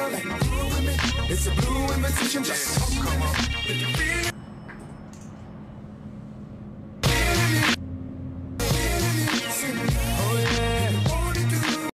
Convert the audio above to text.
like blue women. It's a blue invitation, just come on.